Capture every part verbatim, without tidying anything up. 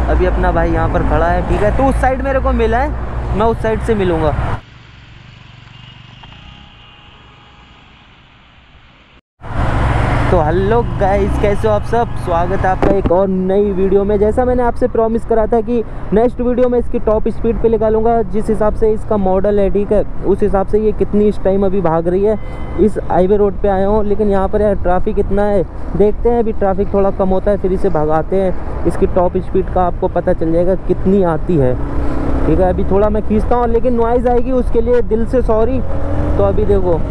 अभी अपना भाई यहाँ पर खड़ा है, ठीक है। तो उस साइड मेरे को मिला है, मैं उस साइड से मिलूँगा। तो हेलो गाइस, कैसे हो आप सब। स्वागत है आपका एक और नई वीडियो में। जैसा मैंने आपसे प्रॉमिस करा था कि नेक्स्ट वीडियो में इसकी टॉप स्पीड पे निकालूंगा, जिस हिसाब से इसका मॉडल है, ठीक है, उस हिसाब से ये कितनी इस टाइम अभी भाग रही है। इस हाईवे रोड पे आया हूँ, लेकिन यहाँ पर यार ट्रैफिक इतना है। देखते हैं, अभी ट्रैफिक थोड़ा कम होता है फिर इसे भगाते हैं। इसकी टॉप स्पीड का आपको पता चल जाएगा कितनी आती है, ठीक है। अभी थोड़ा मैं खींचता हूँ, लेकिन नॉइज़ आएगी, उसके लिए दिल से सॉरी। तो अभी देखो,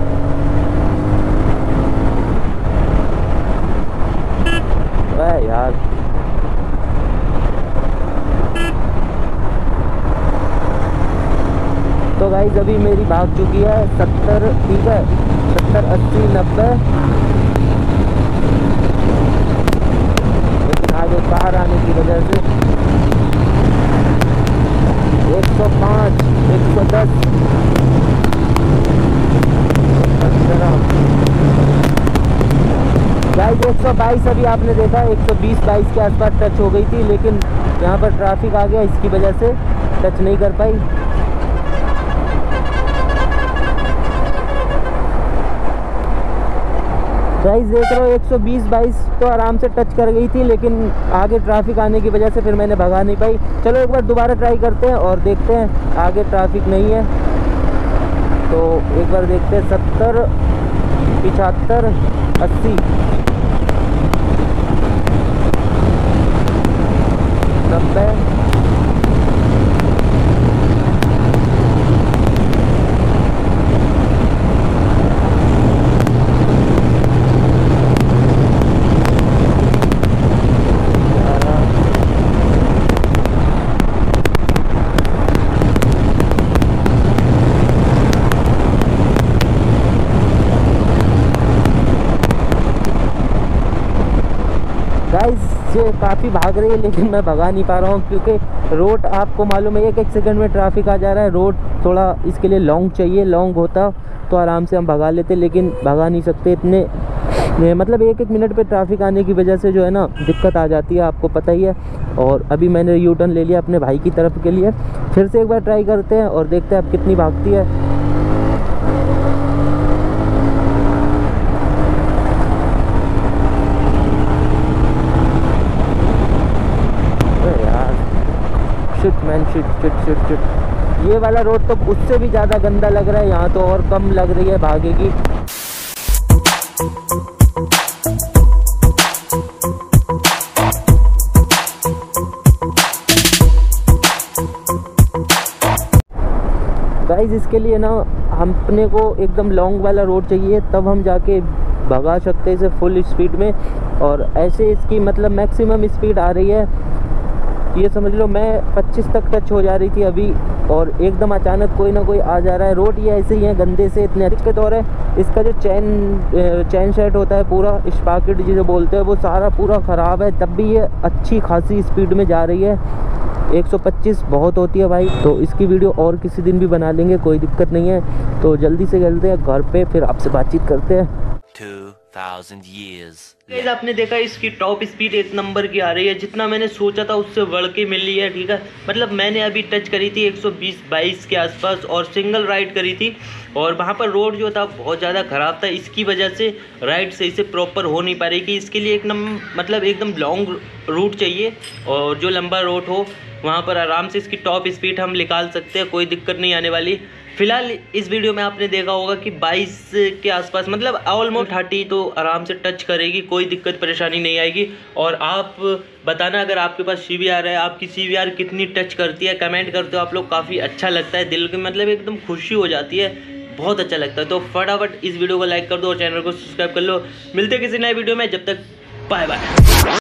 यार तो गाइस अभी मेरी भाग चुकी है सत्तर, ठीक है, सत्तर अस्सी नब्बे। लेकिन आगे कार आने की वजह से एक सौ पाँच, एक सौ दस, गाइस एक सौ बाईस अभी आपने देखा, एक सौ बीस बाईस के आसपास टच हो गई थी, लेकिन यहाँ पर ट्रैफिक आ गया, इसकी वजह से टच नहीं कर पाई। गाइस देख रहे हो, एक सौ बीस बाईस तो आराम से टच कर गई थी, लेकिन आगे ट्रैफिक आने की वजह से फिर मैंने भगा नहीं पाई। चलो एक बार दोबारा ट्राई करते हैं और देखते हैं, आगे ट्रैफिक नहीं है तो एक बार देखते हैं। सत्तर, पिछहत्तर, अस्सी, नब्बे, गाइस ये काफ़ी भाग रही है, लेकिन मैं भगा नहीं पा रहा हूँ, क्योंकि रोड आपको मालूम है एक एक सेकंड में ट्रैफिक आ जा रहा है। रोड थोड़ा इसके लिए लॉन्ग चाहिए, लॉन्ग होता तो आराम से हम भगा लेते, लेकिन भगा नहीं सकते इतने, मतलब एक एक मिनट पे ट्रैफिक आने की वजह से जो है ना दिक्कत आ जाती है, आपको पता ही है। और अभी मैंने यू टर्न ले लिया अपने भाई की तरफ के लिए, फिर से एक बार ट्राई करते हैं और देखते हैं अब कितनी भागती है। Shit man, shit shit shit shit. ये वाला रोड तो उससे भी ज़्यादा गंदा लग रहा है, यहाँ तो और कम लग रही है भागेगी। गाइस इसके लिए ना हम अपने को एकदम लॉन्ग वाला रोड चाहिए, तब हम जाके भगा सकते हैं इसे फुल स्पीड में। और ऐसे इसकी मतलब मैक्सिमम स्पीड आ रही है, ये समझ लो मैं पच्चीस तक टच हो जा रही थी अभी, और एकदम अचानक कोई ना कोई आ जा रहा है। रोड ये ऐसे ही है गंदे से, इतने अच्छे दौर है। इसका जो चैन चैन सेट होता है पूरा, स्पाकेट जिसे बोलते हैं, वो सारा पूरा ख़राब है, तब भी ये अच्छी खासी स्पीड में जा रही है। एक सौ पच्चीस बहुत होती है भाई। तो इसकी वीडियो और किसी दिन भी बना लेंगे, कोई दिक्कत नहीं है। तो जल्दी से चलते हैं घर पे, फिर आपसे बातचीत करते हैं। two thousand years गाइस आपने देखा इसकी टॉप स्पीड एक नंबर की आ रही है, जितना मैंने सोचा था उससे बढ़ के मिल रही है, ठीक है। मतलब मैंने अभी टच करी थी एक सौ बीस बाईस के आसपास और सिंगल राइड करी थी, और वहाँ पर रोड जो था बहुत ज़्यादा ख़राब था, इसकी वजह से राइड सही से प्रॉपर हो नहीं पा रही कि इसके लिए एक नंबर मतलब एकदम लॉन्ग रूट चाहिए, और जो लंबा रूट हो वहाँ पर आराम से इसकी टॉप स्पीड हम निकाल सकते हैं, कोई दिक्कत नहीं आने वाली। फिलहाल इस वीडियो में आपने देखा होगा कि बाईस के आसपास, मतलब ऑलमोस्ट थर्टी तो आराम से टच करेगी, कोई दिक्कत परेशानी नहीं आएगी। और आप बताना अगर आपके पास सी वी आर है, आपकी सी वी आर कितनी टच करती है, कमेंट करते हो आप लोग, काफ़ी अच्छा लगता है, दिल के मतलब एकदम खुशी हो जाती है, बहुत अच्छा लगता है। तो फटाफट इस वीडियो को लाइक कर दो और चैनल को सब्सक्राइब कर लो। मिलते किसी नए वीडियो में, जब तक बाय बाय।